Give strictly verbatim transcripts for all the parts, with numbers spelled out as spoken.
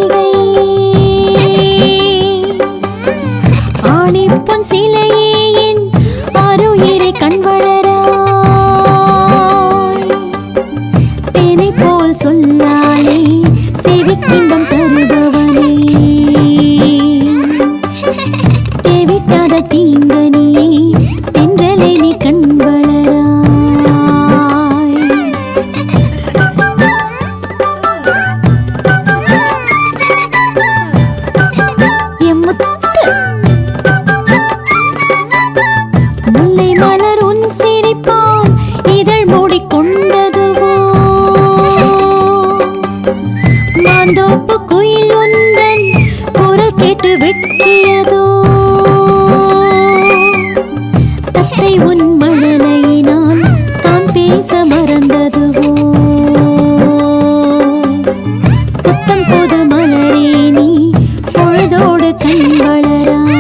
கார்த்திகை ஆணிப்பொன் சிலையே என் ஆருயிரை கண் வளராய் தேனை போல் சொல்லாலே செவிக்கின்பம் தருபவனே தேவிட்டாத தீங்கனியே தென்றலை நீ கண் வளராய் எம்முத்து முல்லை மலர் உன் சிரிப்பால் இதழ் மூடிக்கொண்டதுவோ மாந்தோப்பு குயில் உந்தன் குரல் கேட்டு வெட்டியதோ தத்தை உன் மழலையினால் தான் பேச மறந்ததுவோ புத்தம் புது மலரே நீ பொழுதோடு கண் வளராய்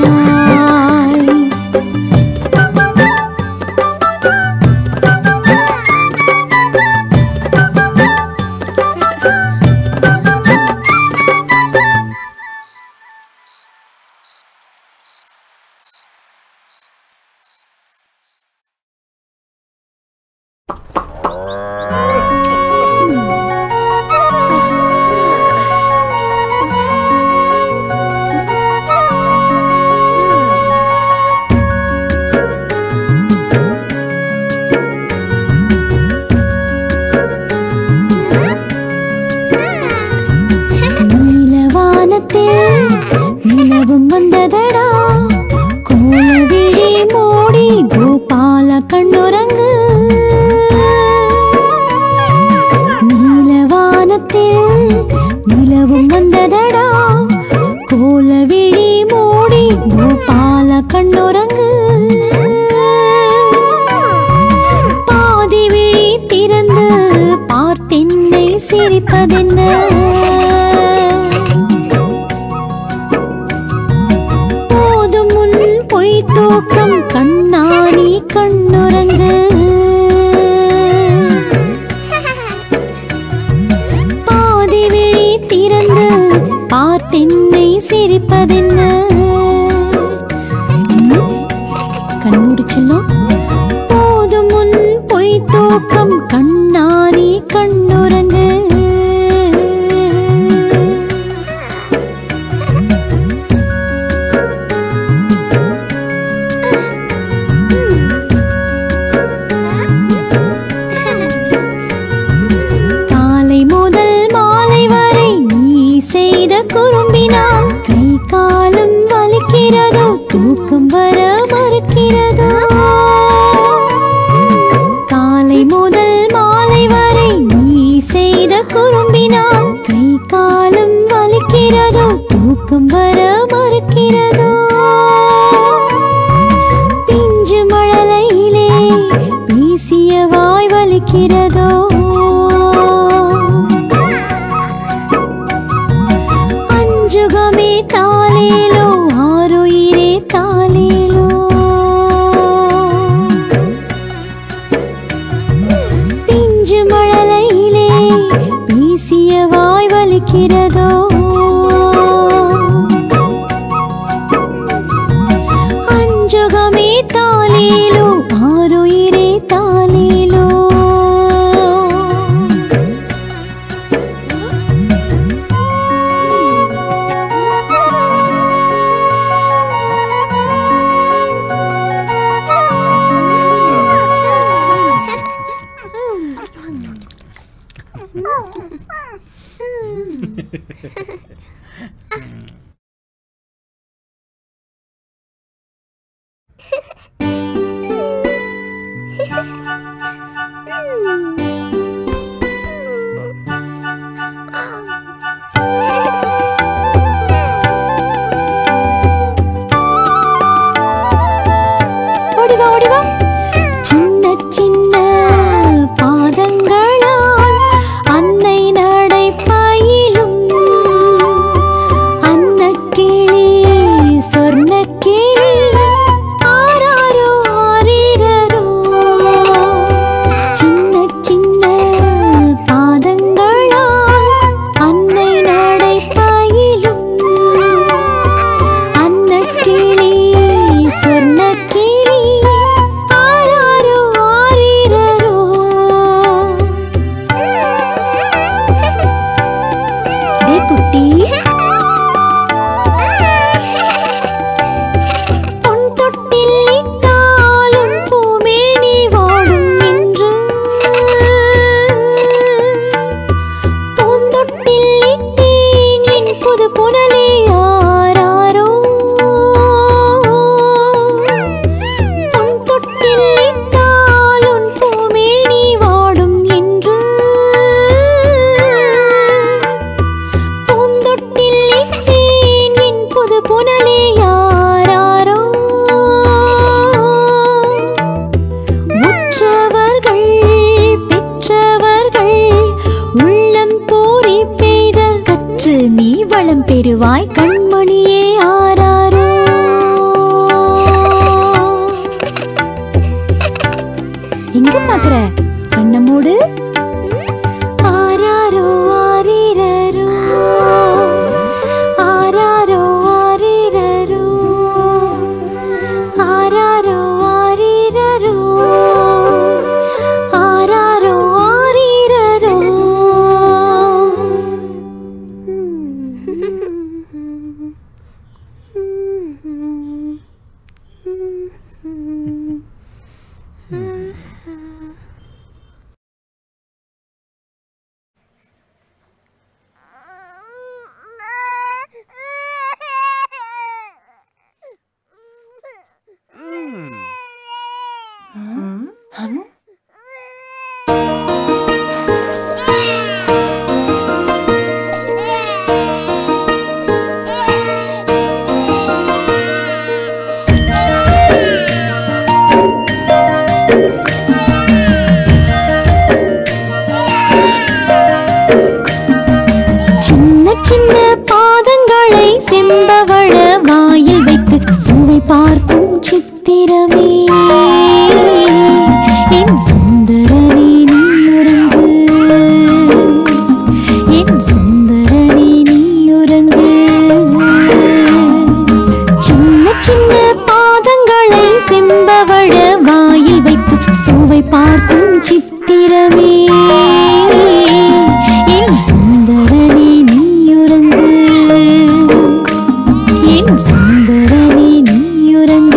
நிலவும் வந்ததடா கோலவிழி மூடி கோபால கண்ணுறங்கு நீலவானத்தில் நிலவும் வந்ததடா கோலவிழி மூடி கோபால கண்ணுறங்கு பாதி விழி திறந்து பார்த்தென்னை சிரிப்பதென்ன தூக்கம் கண்ணாணி கண்ணுறங்கு பாதி விழி திறந்து பார்த்தென்னை சிரிப்பதென்ன கண்மூடி செல்லும் போதும் முன் பொய் தூக்கம் கண்ணாணி கண்ணுறங்கு குறும்பினால் கை காலம் வலிக்கிறதோ தூக்கம் வர மறுக்கிறதோ காலை முதல் மாலை வரை நீ செய்த குறும்பினால் கை காலம் வலிக்கிறதோ தூக்கம் வர மறுக்கிறதோ பிஞ்சு மழலையிலே பேசிய வாய் வலிக்கிறதோ जुगमे तालेलो आरुइरे तालेलो पिंजु मळलैले पेसिय वाय वलिक्किरदो अंजुगमे तालेलो आरुइरे तालेलो அன்னை நடை பயிலும் பெறுவாய் கண்மணியே ஆராரோ. எங்க பாக்குற? கண்ண மூடு. ஆராரோ ஆரிரரோ ஆராரோ ஆரிரரோ ஆராரோ ஆரிரரோ ஆராரோ ஆரிரரோ. சின்ன பாதங்களை செம்பவள வாயில் வைத்து சுவை பார்க்கும் சித்திரமே என் சுந்தரனே நீ உறங்கு, என் சுந்தரனே நீ உறங்கு. சின்ன சின்ன பாதங்களை செம்பவள வாயில் வைத்து சுவை பார்க்கும் சித்திரமே என் சுந்தரனே நீ உறங்கு, என் சுந்தரனே நீ உறங்கு.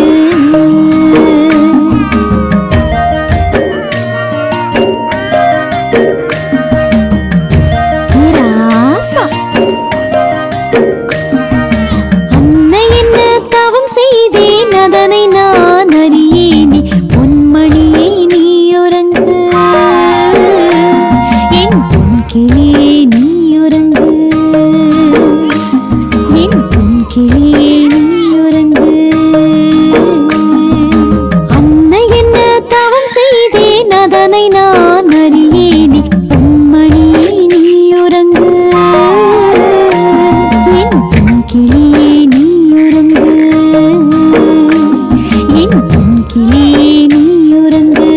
ராசா அன்னை என்ன தவம் செய்தேன் அதனை நான் அறியேனே பொன்மணியை நீ உறங்கு, என் பொன்கிளியே நீ உறங்கு, என் பொன்கிளியே நீ உறங்கு. அன்னை என்ன தவம் செய்தேன் அதனை நான் அறியேனே பொன்மணியை நீ உறங்கு, என் பொன்கிளியே நீ உறங்கு, என் பொன்கிளியே நீ உறங்கு.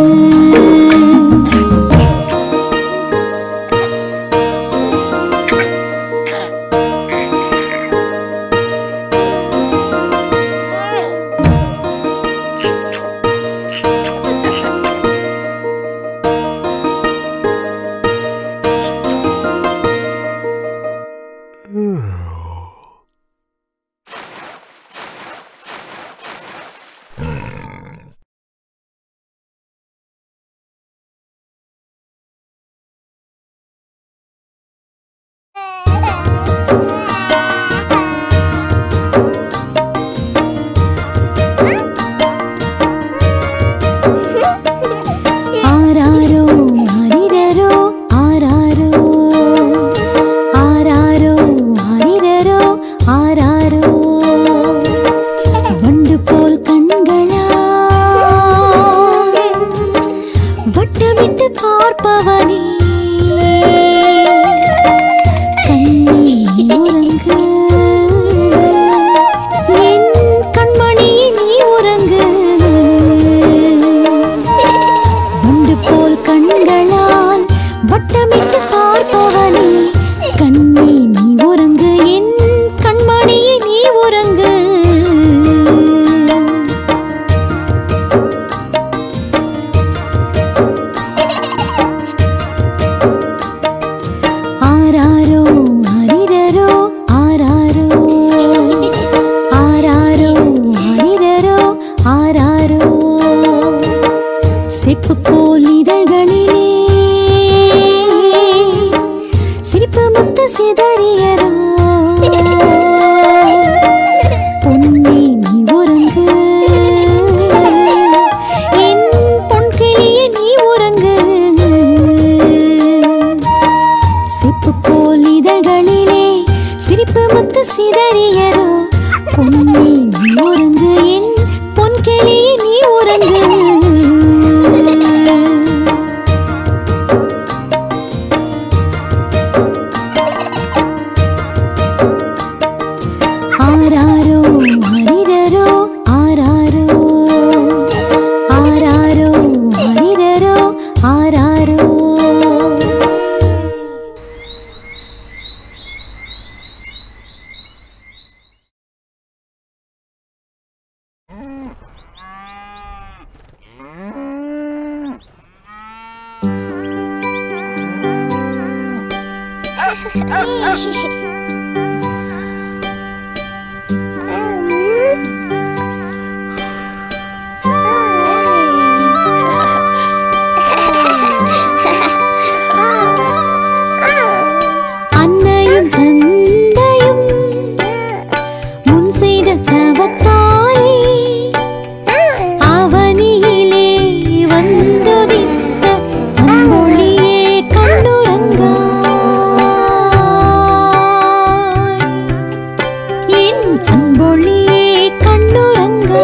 ஆராரோ ஆரிரரோ ஆராரோ ஆராரோ ஆரிரரோ ஆராரோ. வண்டு போல் கண்களா வட்டமிட்டு பார்ப்பவனே கண்ணே உறங்கு, என் கண்மணியே நீ உறங்கு. வண்டு போல் கண்களால் வட்டமிட்டு பார்ப்பவனே கண்ணே நீ உறங்கு, என் கண்மணியே நீ உறங்கு. ஆராரோ ஆரிரரோ வந்து சிதறியதோ பொன்னே நீ உறங்கு என் பொன் கிளி நீ உறங்கு ஆராரோ ஹரிரரோ ஆராரோ ஆராரோ ஹரிரரோ ஆராரோ அன்னையும் தந்தையும் முன் செய்த தவத்தாலே அவனியிலே வந்துதித்த அன்பொழியே கண்ணுறங்கா என் அன்பொழியே கண்ணுறங்கா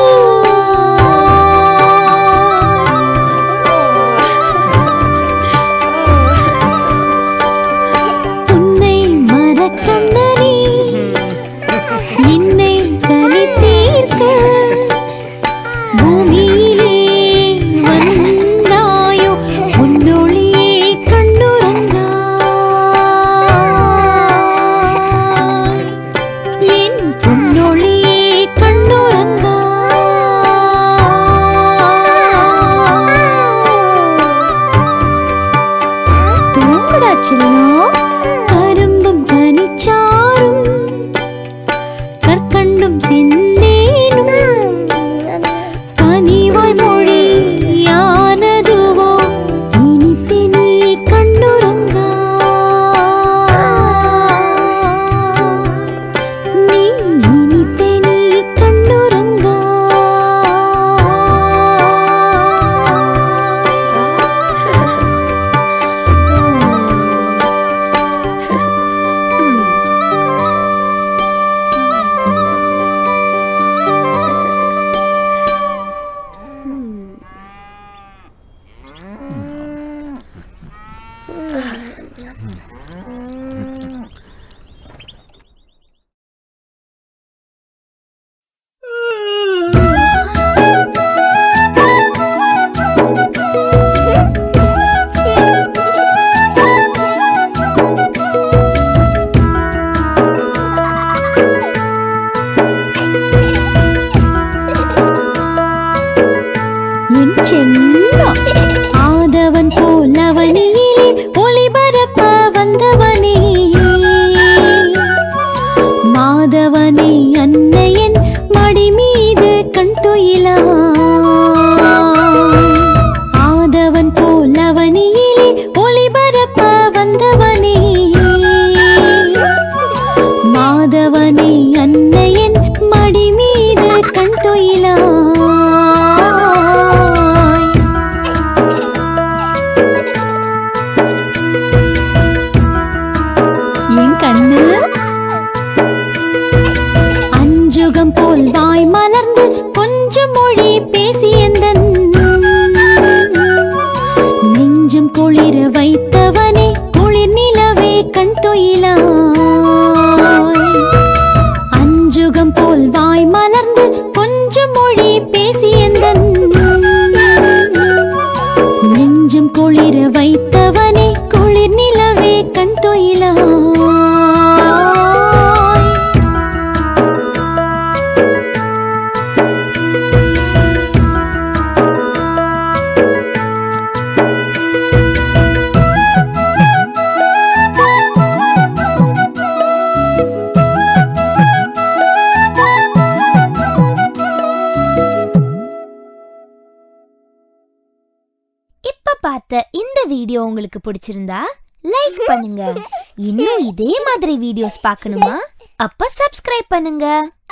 உன்னை மறக்கண்ணனே என்னை கலி தீர்க்க பூமியிலே வந்தாயோ உன்னொழியே கண்ணுறங்கா என் பொன்னொழியே கண்ணுறங்கா தூங்குடா செல்லம் கரும்பும் கனிச்சாரும் கற்கண்டும் சிந்தேனும் கனிவாய் மொழியானதுவோ இனித்தே நீ கண்ணுறங்கா நீ இனித்தே நீ கண்ணுறங்கா என் செல்லம் ஆதவன் போலவனியிலே ஒளிபரப்ப வந்தவனே மாதவனே அன்னையன் மடி மீது கண் துயிலா ஆதவன் போலவனியிலே ஒளிபரப்ப வந்தவனே மாதவனே அன்னையன் மடி மீது கண் துயிலா என் கண்ணு அஞ்சுகம் போல் வாய் மலர்ந்து கொஞ்சம் மொழி பேசியந்தன் நெஞ்சம் குளிர வைத்தவனே குளிர் நிலவே கண் துயிலாய் அஞ்சுகம் போல் வாய் மலர்ந்து கொஞ்சம் மொழி பேசியந்தன் நெஞ்சம் குளிர வைத்தவனே குளிர் நிலவே கண் துயிலாய் பார்த்த இந்த வீடியோ உங்களுக்கு பிடிச்சிருந்தா லைக் பண்ணுங்க. இன்னும் இதே மாதிரி வீடியோஸ் பார்க்கணுமா? அப்ப சப்ஸ்கிரைப் பண்ணுங்க.